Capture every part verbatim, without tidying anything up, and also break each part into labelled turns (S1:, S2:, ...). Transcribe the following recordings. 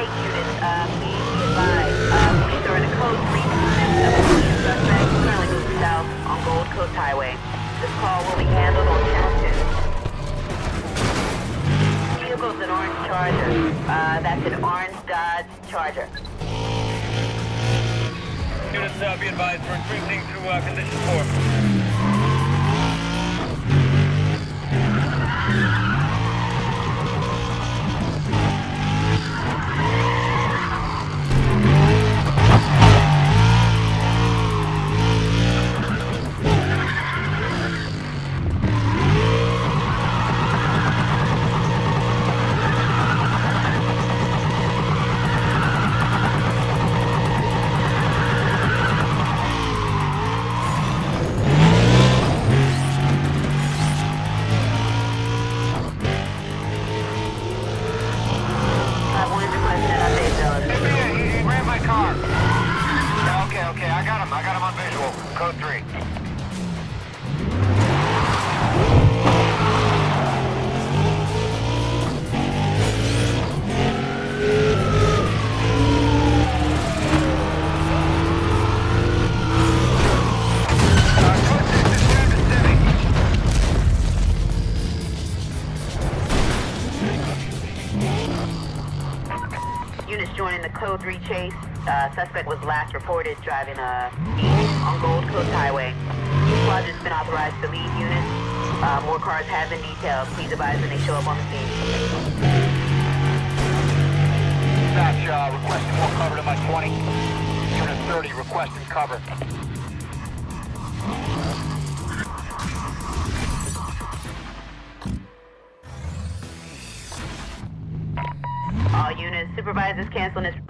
S1: eight units, uh, please be advised. Uh, police are in a code three pursuit of a police suspect currently moving south on Gold Coast Highway. This call will be handled on channel two. Vehicle's an orange Charger. Uh, that's an orange Dodge Charger.
S2: Units, uh, be advised, we're increasing to uh, condition four. Code three.
S1: Units joining the Code three chase. Uh, suspect was last reported driving uh, east on Gold Coast Highway. Squad has been authorized to lead units. Uh, more cars have been detailed. Please advise when they show up on the scene.
S2: Dispatch, uh, requesting more cover to my twenty. Unit thirty, requesting cover.
S1: All units, supervisors canceling this.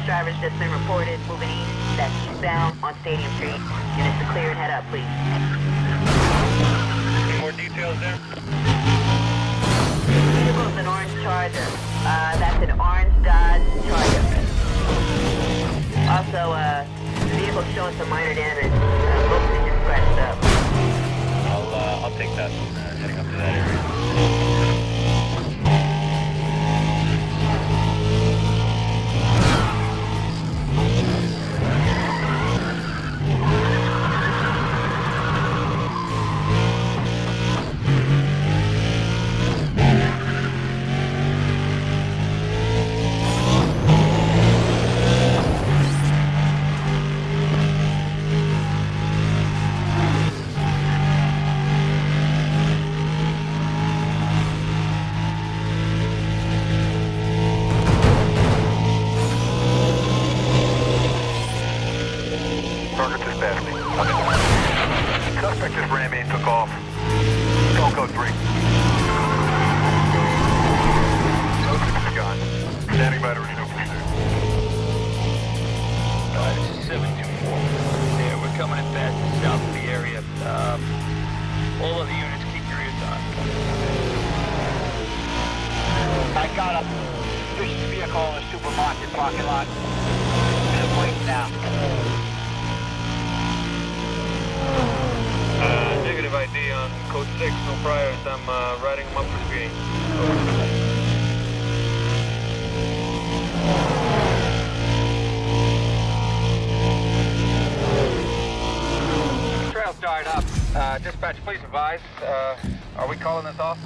S1: driver's just been reported moving east. That's eastbound on Stadium Street. Units to clear and head up, please.
S2: Any more details there?
S1: Vehicle's an orange Charger. Uh, that's an orange Dodge Charger. Also, uh, the vehicle's showing some minor damage. Uh, both engines scratched up.
S2: I'll, uh, I'll take that, uh, heading up to that area. Suspect just ran me and took off. Don't go three. Suspect is gone. Standing by to resume pursuit.
S3: Uh, this is seven two four. Yeah, we're coming in fast south of the area. Um, all other units, keep your ears on.
S2: I got a vicious vehicle in a supermarket parking lot. In a place now. Uh, negative I D on code six, no priors. I'm uh, riding them up for speeding. Trail started up. Uh, dispatch, please advise. Uh, are we calling this off?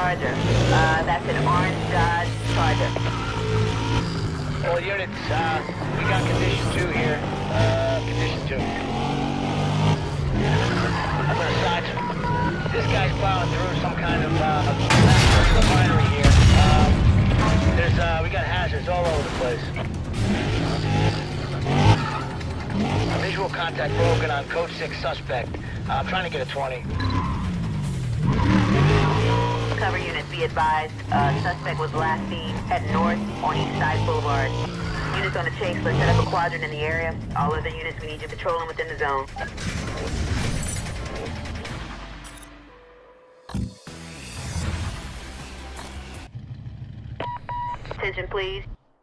S1: Charger. Uh, that's an orange Dodge Charger.
S2: All units, uh, we got condition two here. Uh, condition two. I'm gonna side. This guy's plowing through some kind of, uh, refinery here. Um, there's, uh, we got hazards all over the place. Visual contact broken on code six suspect. Uh, I'm trying to get a twenty.
S1: Cover units, be advised. Uh, suspect was last seen heading north on East Side Boulevard. Units on the chase, let's set up a quadrant in the area. All other units, we need you patrolling within the zone. Attention, please.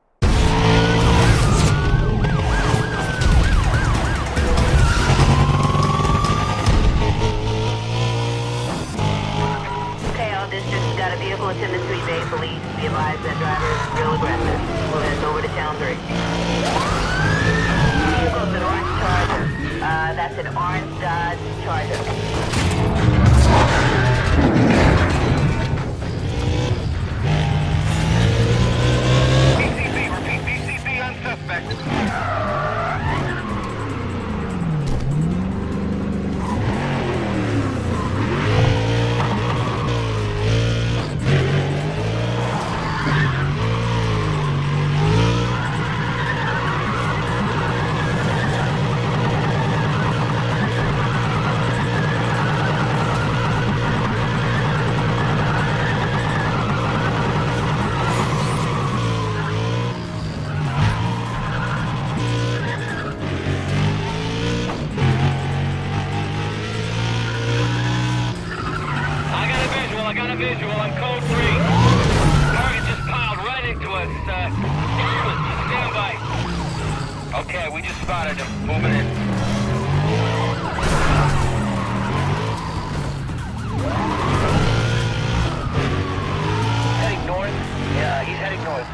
S1: Got a vehicle attempting to evade police. Be advised that driver is real aggressive. Moving us over to Town three. Vehicle's an orange Charger. Uh, that's an orange Dodge Charger.
S2: B C B, repeat, B C B on suspect. Visual on code three. Target just piled right into us. Uh, stand by. Okay, we just spotted him. Moving in. Heading north? Yeah, he's heading north.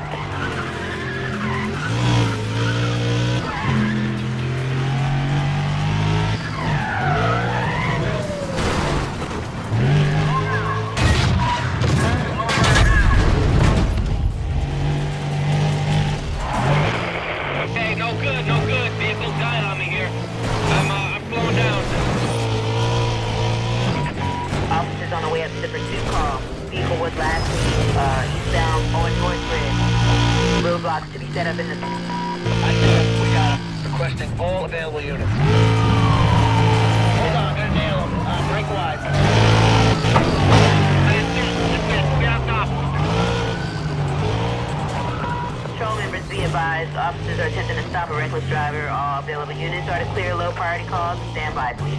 S1: To be set up in the...
S2: I see him. We got him. Requesting all available units. Hold on, I'm gonna nail him. Uh, break wide.
S1: Patrol members, be advised. Officers are attempting to stop a reckless driver. All available units are to clear low priority calls. Stand by, please.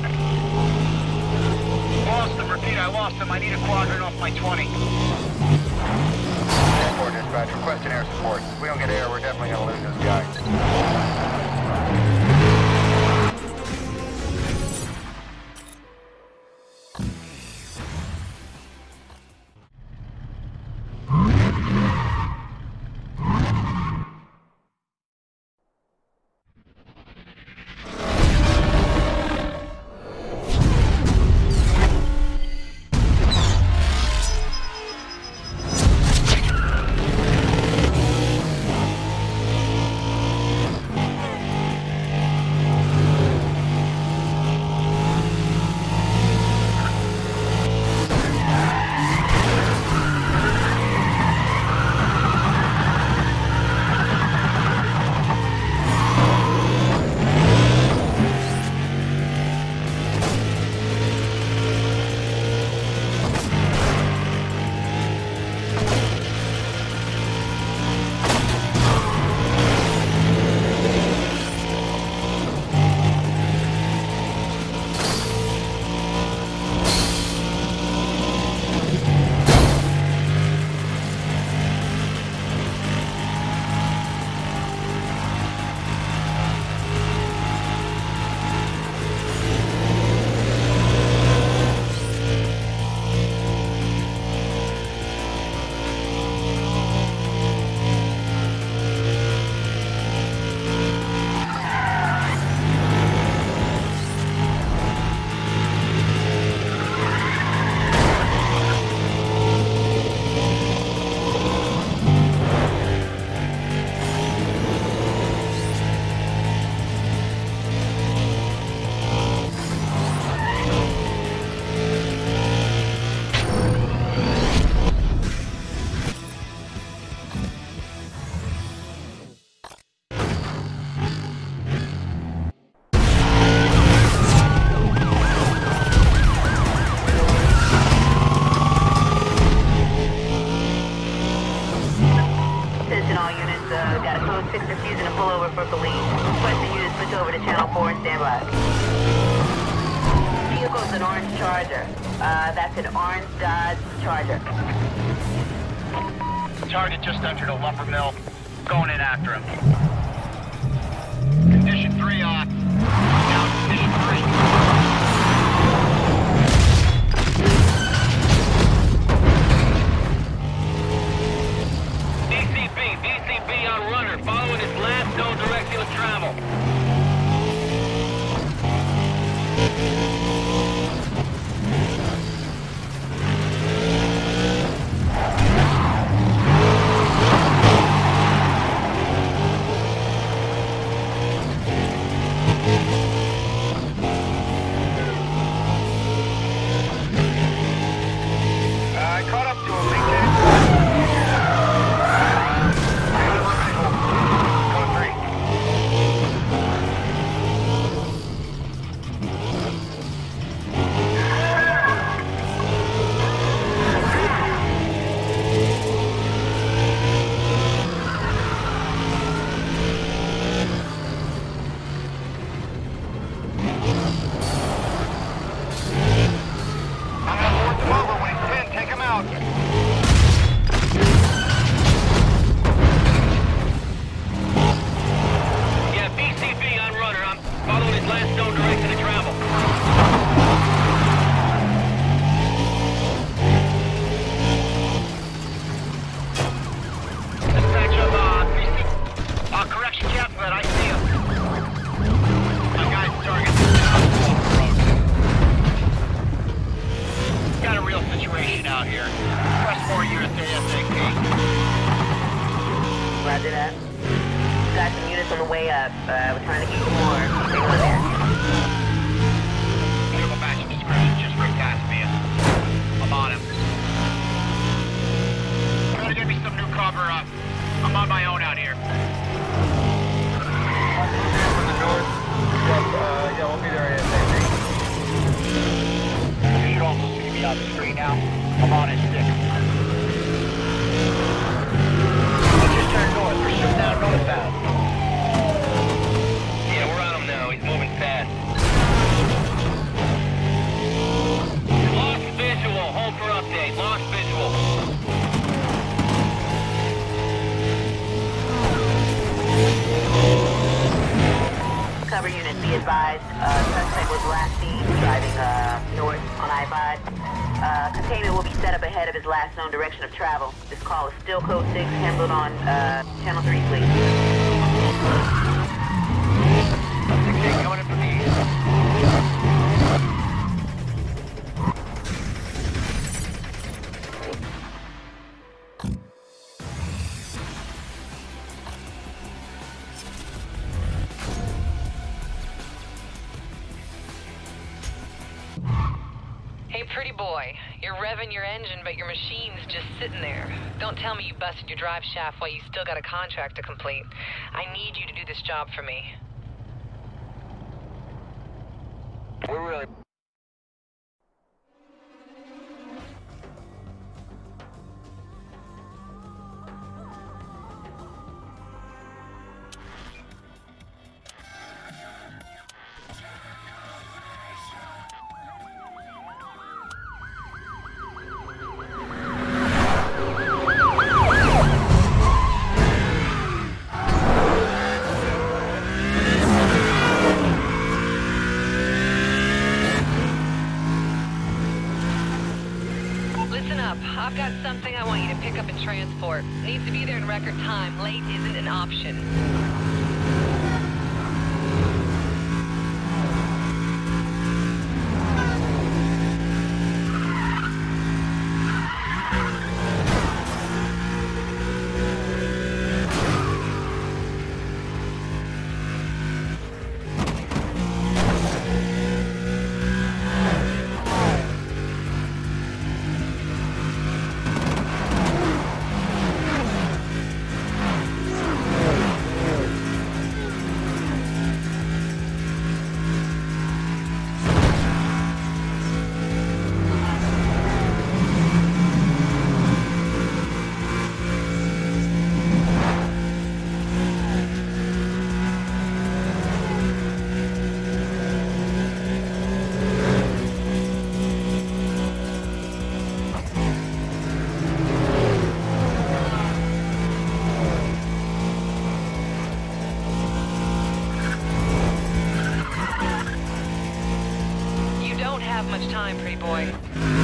S2: Lost him. Repeat, I lost him. I need a quadrant off my twenty.
S4: Airport dispatch, requesting air support. If we don't get air, we're definitely gonna lose this guy.
S1: Vehicle's an orange Charger. Uh, that's an orange Dodge Charger.
S3: Target just entered a lumber mill. Going in after him. Condition three off. Now condition three.
S2: B C B, B C B on runner, following his last known direction of travel.
S4: I caught up to him, maintain. Code three. I'm on board the mover when he's ten. Take him out.
S2: Yeah, B C B on runner. I'm following his last known direction of travel.
S3: Dispatch of uh, B C. Uh, correction, Captain, I see him. My guy's target is down the road. Got a real situation out here. Press four units ASAP.
S1: Roger that. Got some units on the way up. Uh, we're trying to keep them more. Stay on there.
S3: Vehicle matching description just right past me. I'm on him. Try to get me some new cover up. I'm on my own out here.
S4: From the north. Yep, uh, yeah, we'll be there ASAP.
S3: You should also see me on the screen now. I'm on his stick. Let's just turn north. Pursue down northbound.
S2: Yeah, we're on him now. He's moving fast. Lost visual. Hold for update. Lost visual.
S1: Cover units, be advised. Uh, suspect was last seen driving uh, north on I five. Uh, containment will be set up ahead of his last known direction of travel. This call is still code six, handled on uh, channel three, please.
S3: Okay, coming in from the east.
S5: Hey, pretty boy. You're revving your engine, but your machine's just sitting there. Don't tell me you busted your drive shaft while you still got a contract to complete. I need you to do this job for me.
S3: We're really...
S5: I've got something I want you to pick up and transport. Needs to be there in record time. Late isn't an option. much time, pretty boy.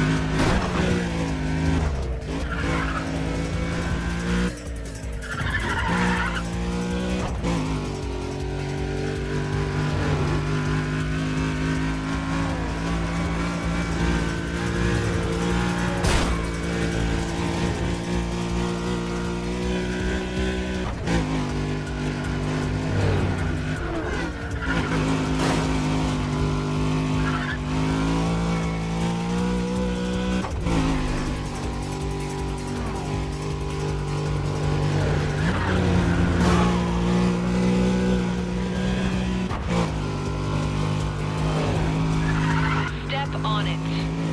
S5: On it.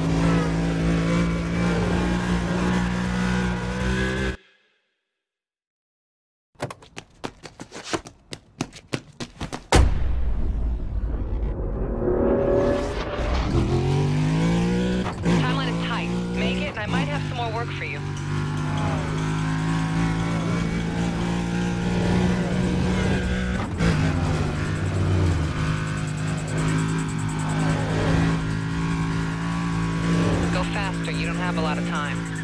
S5: Timeline is tight. Make it, and I might have some more work for you. Faster, you don't have a lot of time.